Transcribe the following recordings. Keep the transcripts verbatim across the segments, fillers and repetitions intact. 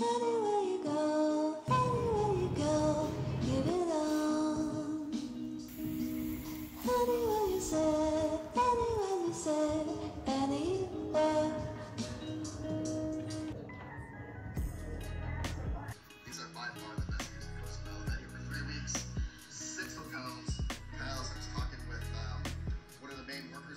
Anywhere you go, anywhere you go, you belong. Anywhere you say, anywhere you say, anywhere. These are by far the best musicals. Uh, that here for three weeks, six hotels, pals. I was talking with um, one of the main workers.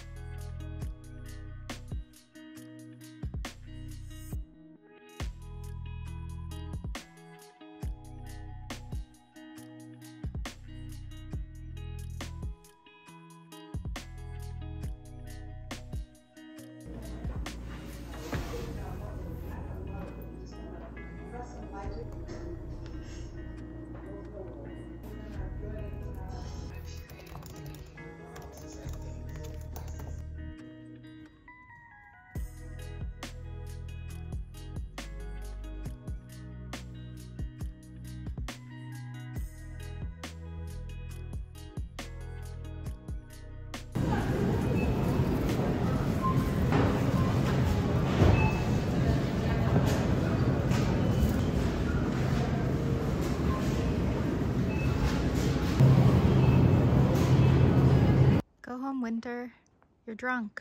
Go home, Winter. You're drunk.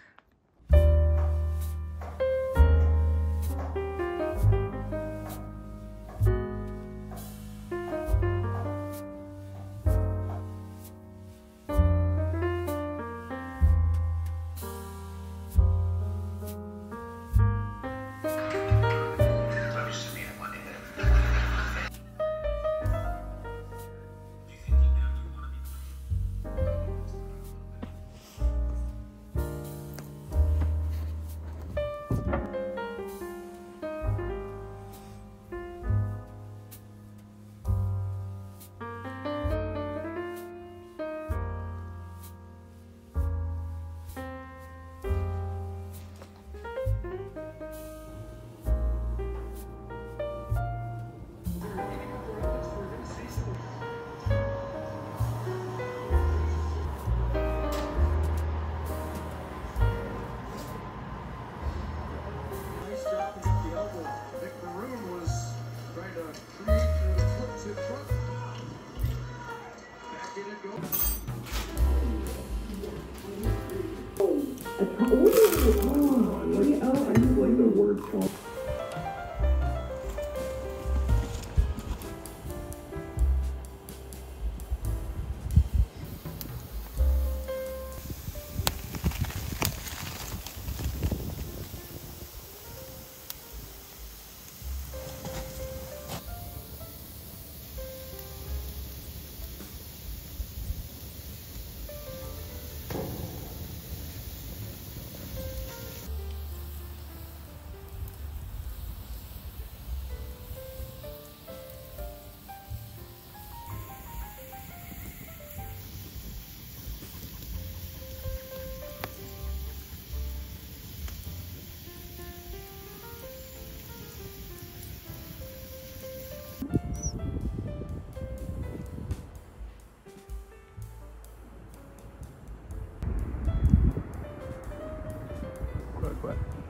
Quit, quit.